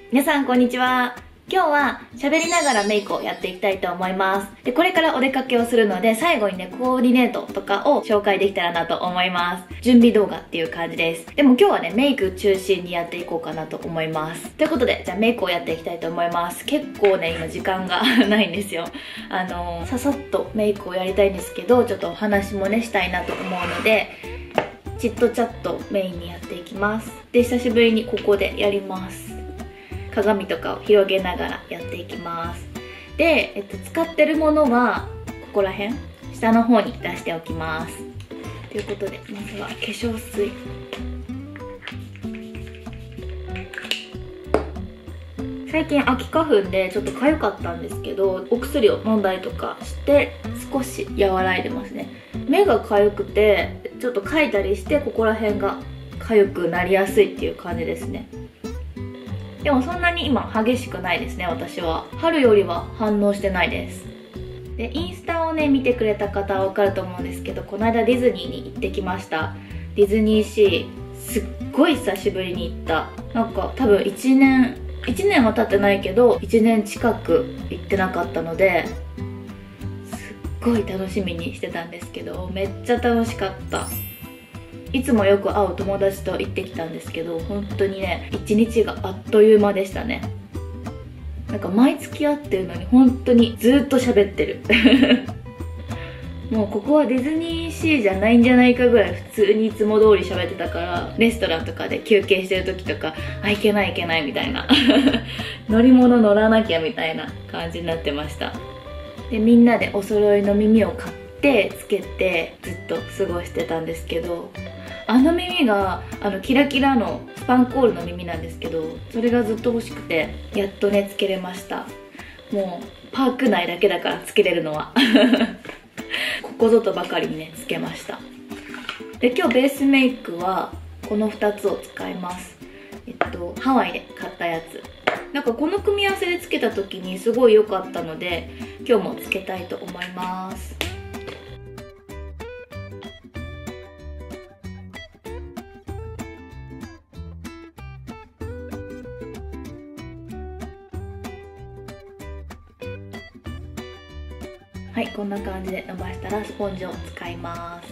皆さんこんにちは。今日は喋りながらメイクをやっていきたいと思います。で、これからお出かけをするので、最後にね、コーディネートとかを紹介できたらなと思います。準備動画っていう感じです。でも今日はね、メイク中心にやっていこうかなと思います。ということで、じゃあメイクをやっていきたいと思います。結構ね、今時間がないんですよ。ささっとメイクをやりたいんですけど、ちょっとお話もね、したいなと思うので、チットチャットメインにやっていきます。で、久しぶりにここでやります。鏡とかを広げながらやっていきます。で、使ってるものはここら辺下の方に出しておきます。ということで、まずは化粧水。最近秋花粉でちょっと痒かったんですけど、お薬を飲んだりとかして少し和らいでますね。目が痒くてちょっとかいたりして、ここら辺が痒くなりやすいっていう感じですね。でもそんなに今激しくないですね。私は春よりは反応してないです。で、インスタをね見てくれた方は分かると思うんですけど、この間ディズニーに行ってきました。ディズニーシーすっごい久しぶりに行った。なんか多分1年は経ってないけど1年近く行ってなかったので、すっごい楽しみにしてたんですけど、めっちゃ楽しかった。いつもよく会う友達と行ってきたんですけど、本当にね、一日があっという間でしたね。なんか毎月会ってるのに本当にずっと喋ってるもうここはディズニーシーじゃないんじゃないかぐらい普通にいつも通り喋ってたから、レストランとかで休憩してる時とか、あ、いけないいけないみたいな乗り物乗らなきゃみたいな感じになってました。で、みんなでお揃いの耳を買ってつけてずっと過ごしてたんですけど、あの耳がキラキラのスパンコールの耳なんですけど、それがずっと欲しくてやっとねつけれました。もうパーク内だけだからつけれるのはここぞとばかりにねつけました。で、今日ベースメイクはこの2つを使います。ハワイで買ったやつ。なんかこの組み合わせでつけた時にすごい良かったので、今日もつけたいと思います。はい、こんな感じで伸ばしたらスポンジを使います。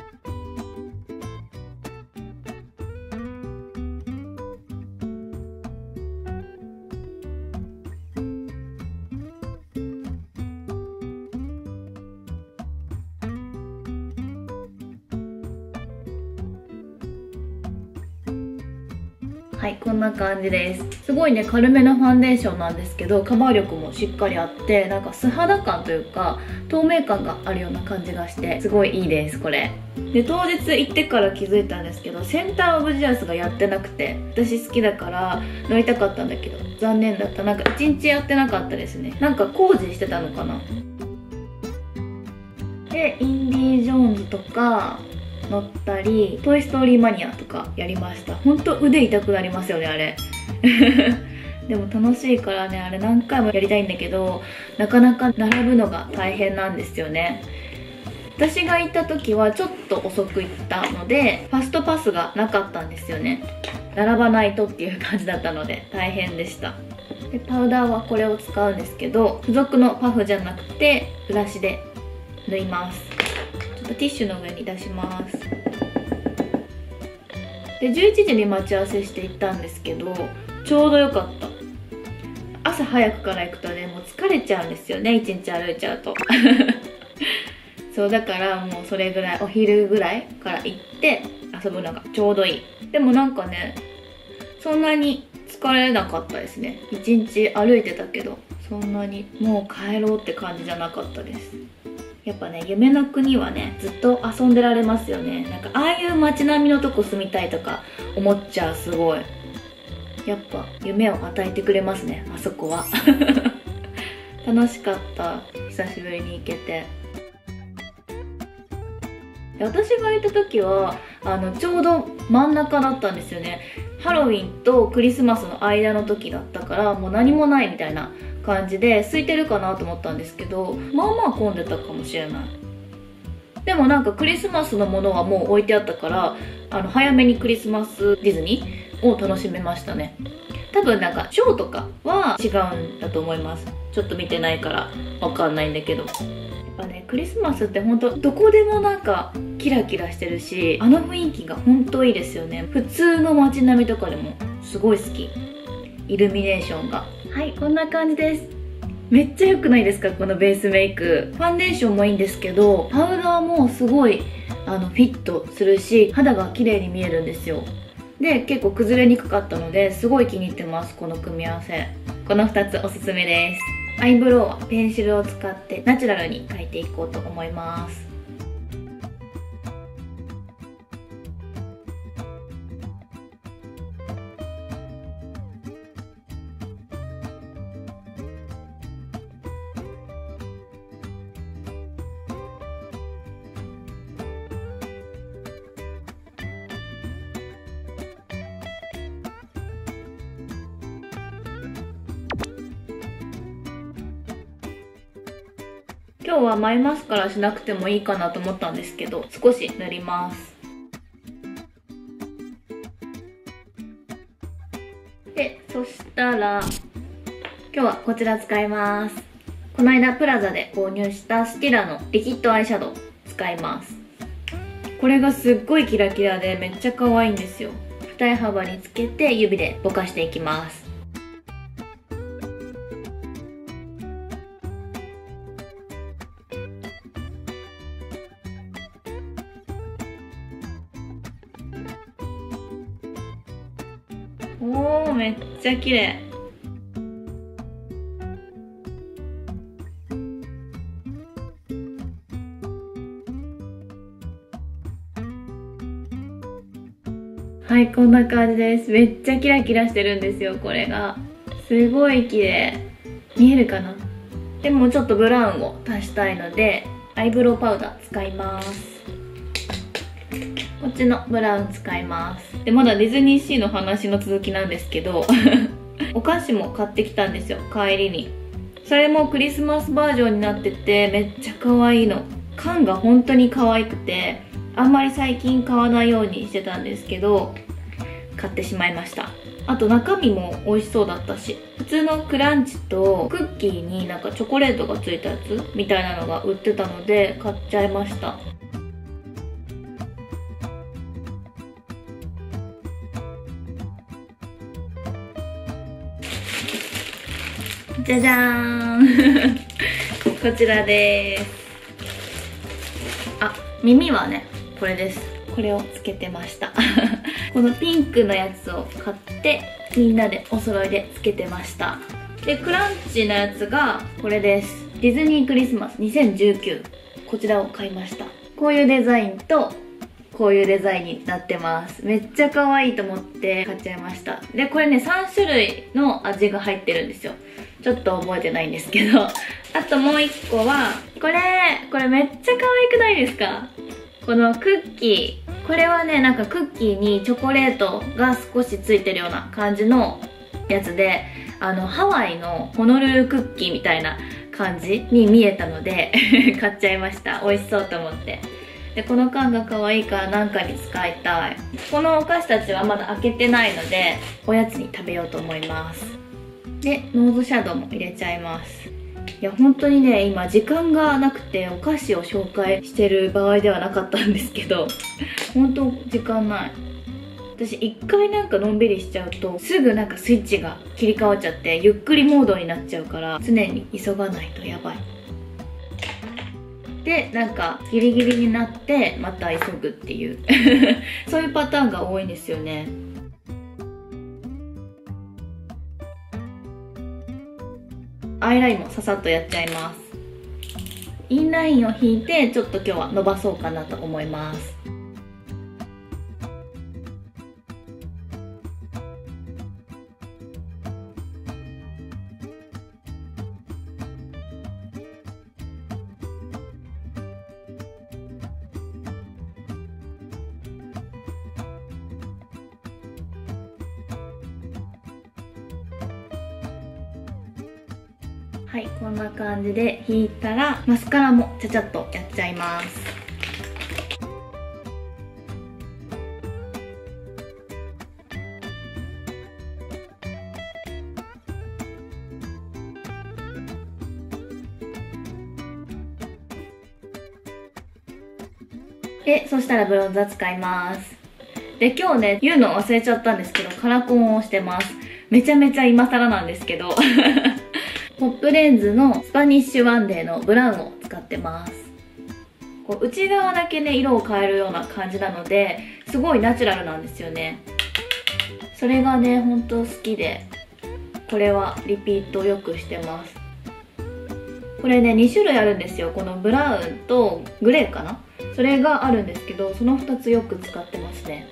はい、こんな感じです。すごいね軽めのファンデーションなんですけど、カバー力もしっかりあって、なんか素肌感というか透明感があるような感じがして、すごいいいですこれ。で、当日行ってから気づいたんですけど、センターオブジアスがやってなくて、私好きだから乗りたかったんだけど残念だった。なんか1日やってなかったですね。なんか工事してたのかな。で、インディ・ジョーンズとか乗ったり、トイ・ストーリーマニアとかやりました。ほんと腕痛くなりますよねあれでも楽しいからね、あれ何回もやりたいんだけど、なかなか並ぶのが大変なんですよね。私が行った時はちょっと遅く行ったので、ファストパスがなかったんですよね。並ばないとっていう感じだったので大変でした。で、パウダーはこれを使うんですけど、付属のパフじゃなくてブラシで縫います。ちょっとティッシュの上に出します。で、11時に待ち合わせして行ったんですけど、ちょうどよかった。朝早くから行くとね、もう疲れちゃうんですよね、一日歩いちゃうとそうだからもうそれぐらい、お昼ぐらいから行って遊ぶのがちょうどいい。でもなんかね、そんなに疲れなかったですね。一日歩いてたけど、そんなにもう帰ろうって感じじゃなかったです。やっぱね、夢の国はねずっと遊んでられますよね。なんかああいう街並みのとこ住みたいとか思っちゃう。すごいやっぱ夢を与えてくれますね、あそこは楽しかった。久しぶりに行けて。で、私が行った時はちょうど真ん中だったんですよね。ハロウィンとクリスマスの間の時だったから、もう何もないみたいな感じで空いてるかなと思ったんですけど、まあまあ混んでたかもしれない。でもなんかクリスマスのものはもう置いてあったから、早めにクリスマスディズニーを楽しめましたね。 多分なんかショーとかは違うんだと思います。ちょっと見てないからわかんないんだけど、やっぱねクリスマスってほんとどこでもなんかキラキラしてるし、あの雰囲気がほんといいですよね。普通の街並みとかでもすごい好き、イルミネーションが。はい、こんな感じです。めっちゃ良くないですか、このベースメイク。ファンデーションもいいんですけど、パウダーもすごいフィットするし、肌が綺麗に見えるんですよ。で結構崩れにくかったのですごい気に入ってます。この組み合わせ、この2つおすすめです。アイブロウはペンシルを使ってナチュラルに描いていこうと思います。今日は眉マスカラしなくてもいいかなと思ったんですけど、少し塗ります。で、そしたら今日はこちら使います。この間プラザで購入したスティラのリキッドアイシャドウ使います。これがすっごいキラキラでめっちゃ可愛いんですよ。二重幅につけて指でぼかしていきます。おー、めっちゃ綺麗。はい、こんな感じです。めっちゃキラキラしてるんですよ。これがすごい綺麗。見えるかな。でもちょっとブラウンを足したいのでアイブロウパウダー使います。こっちのブラウン使います。でまだディズニーシーの話の続きなんですけどお菓子も買ってきたんですよ、帰りに。それもクリスマスバージョンになっててめっちゃ可愛いの。缶が本当に可愛くて、あんまり最近買わないようにしてたんですけど買ってしまいました。あと中身も美味しそうだったし、普通のクランチとクッキーになんかチョコレートがついたやつみたいなのが売ってたので買っちゃいました。じゃじゃーんこちらです。あ、耳はねこれです。これをつけてましたこのピンクのやつを買ってみんなでお揃いでつけてました。でクランチのやつがこれです。ディズニークリスマス2019、こちらを買いました。こういうデザインとこういうデザインになってます。めっちゃ可愛いと思って買っちゃいました。でこれね3種類の味が入ってるんですよ。ちょっと覚えてないんですけどあともう1個はこれめっちゃ可愛くないですか。このクッキー、これはねなんかクッキーにチョコレートが少しついてるような感じのやつで、ハワイのホノルルクッキーみたいな感じに見えたので買っちゃいました。美味しそうと思って。でこの缶が可愛いからなんかに使いたい。このお菓子たちはまだ開けてないのでおやつに食べようと思います。でノーズシャドウも入れちゃいます。いや本当にね今時間がなくてお菓子を紹介してる場合ではなかったんですけど本当時間ない。私一回なんかのんびりしちゃうとすぐなんかスイッチが切り替わっちゃってゆっくりモードになっちゃうから常に急がないとやばい。でなんかギリギリになってまた急ぐっていうそういうパターンが多いんですよね。アイラインもささっとやっちゃいます。インラインを引いてちょっと今日は伸ばそうかなと思います。はい、こんな感じで引いたらマスカラもちゃちゃっとやっちゃいます。 でそしたらブロンザー使います。で今日ね言うの忘れちゃったんですけど、カラコンをしてます。めちゃめちゃ今更なんですけどポップレンズのスパニッシュワンデーのブラウンを使ってます。こう内側だけね色を変えるような感じなので、すごいナチュラルなんですよね。それがねほんと好きで、これはリピートよくしてます。これね2種類あるんですよ。このブラウンとグレーかな、それがあるんですけど、その2つよく使ってますね。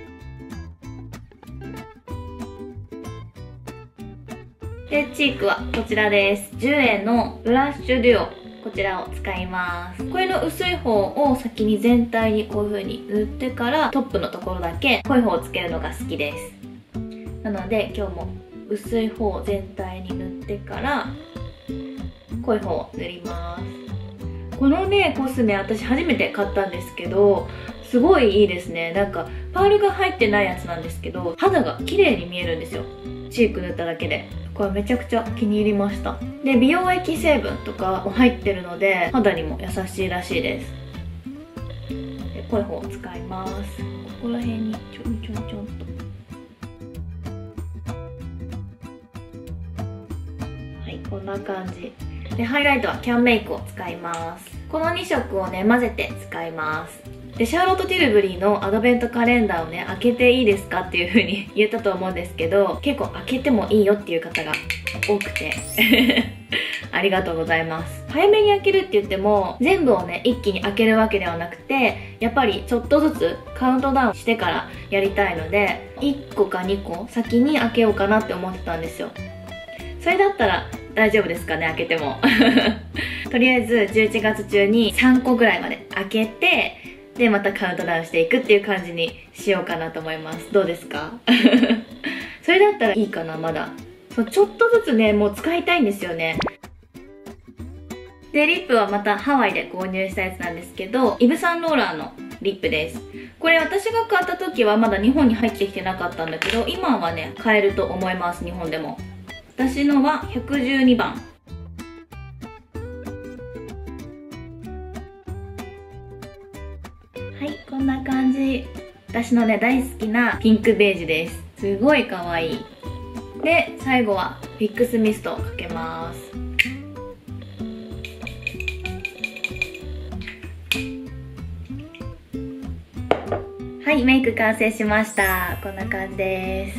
でチークはこちらです。10円のブラッシュデュオ、こちらを使います。これの薄い方を先に全体にこういう風に塗ってから、トップのところだけ濃い方をつけるのが好きです。なので今日も薄い方を全体に塗ってから濃い方を塗ります。このねコスメ私初めて買ったんですけど、すごいいいですね。なんかパールが入ってないやつなんですけど、肌が綺麗に見えるんですよ、チーク塗っただけで。これめちゃくちゃ気に入りました。で美容液成分とかも入ってるので肌にも優しいらしいです。で濃い方を使います。ここら辺にちょんちょんちょんと。はい、こんな感じで、ハイライトはキャンメイクを使います。この2色をね混ぜて使います。でシャーロット・ティルブリーのアドベントカレンダーをね開けていいですかっていう風に言ったと思うんですけど、結構開けてもいいよっていう方が多くてありがとうございます。早めに開けるって言っても全部をね一気に開けるわけではなくて、やっぱりちょっとずつカウントダウンしてからやりたいので、1個か2個先に開けようかなって思ってたんですよ。それだったら大丈夫ですかね、開けてもとりあえず11月中に3個ぐらいまで開けて、でまたカウントダウンしていくっていう感じにしようかなと思います。どうですかそれだったらいいかな。まだそうちょっとずつねもう使いたいんですよね。でリップはまたハワイで購入したやつなんですけど、イヴ・サンローランのリップです。これ私が買った時はまだ日本に入ってきてなかったんだけど、今はね買えると思います、日本でも。私のは112番。はい、こんな感じ。私のね大好きなピンクベージュです。すごい可愛い。で最後はフィックスミストをかけます。はい、メイク完成しました。こんな感じです。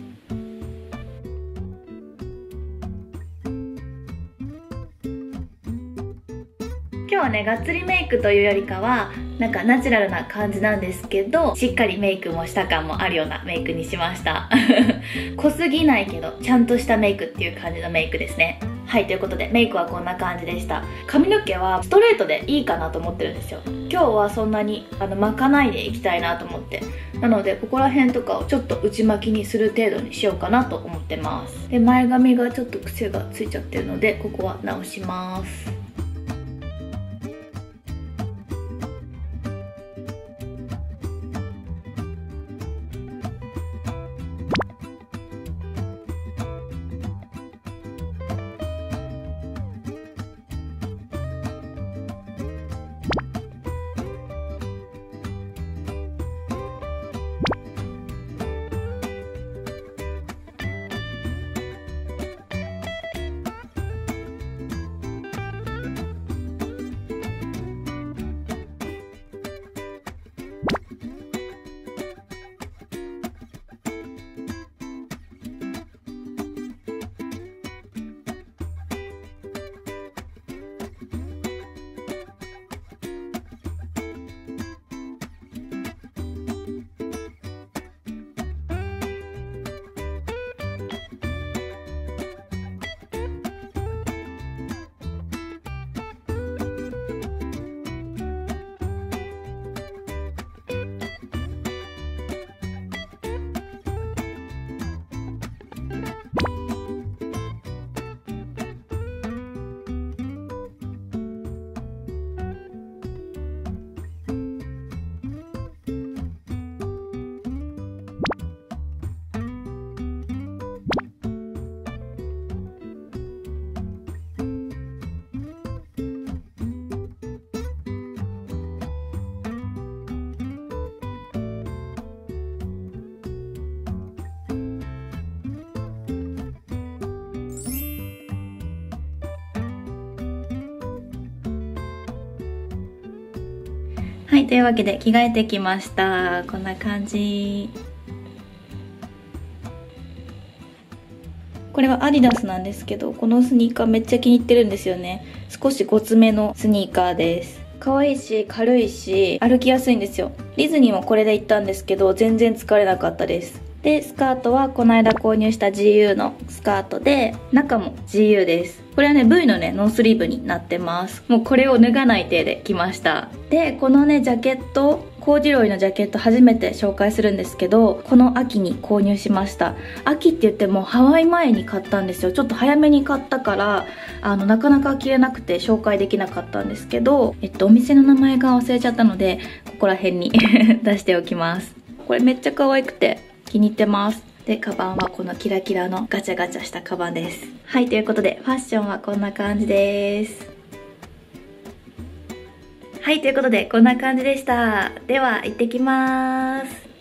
今日はねがっつりメイクというよりかはなんかナチュラルな感じなんですけど、しっかりメイクもした感もあるようなメイクにしました濃すぎないけどちゃんとしたメイクっていう感じのメイクですね。はい、ということでメイクはこんな感じでした。髪の毛はストレートでいいかなと思ってるんですよ。今日はそんなに巻かないでいきたいなと思って、なのでここら辺とかをちょっと内巻きにする程度にしようかなと思ってます。で前髪がちょっと癖がついちゃってるのでここは直します。 はい、というわけで着替えてきました。こんな感じ。これはアディダスなんですけど、このスニーカーめっちゃ気に入ってるんですよね。少しごつめのスニーカーです。可愛いし軽いし歩きやすいんですよ。ディズニーもこれで行ったんですけど全然疲れなかったです。でスカートはこの間購入した GU のスカートで、中も GU です。これはね V のねノースリーブになってます。もうこれを脱がない手で着ました。でこのねジャケット、コーデュロイのジャケット初めて紹介するんですけど、この秋に購入しました。秋って言ってもハワイ前に買ったんですよ。ちょっと早めに買ったからなかなか着れなくて紹介できなかったんですけど、お店の名前が忘れちゃったのでここら辺に出しておきます。これめっちゃ可愛くて気に入ってます。でカバンはこのキラキラのガチャガチャしたカバンです。はい、ということでファッションはこんな感じです。はい、ということでこんな感じでした。では行ってきます。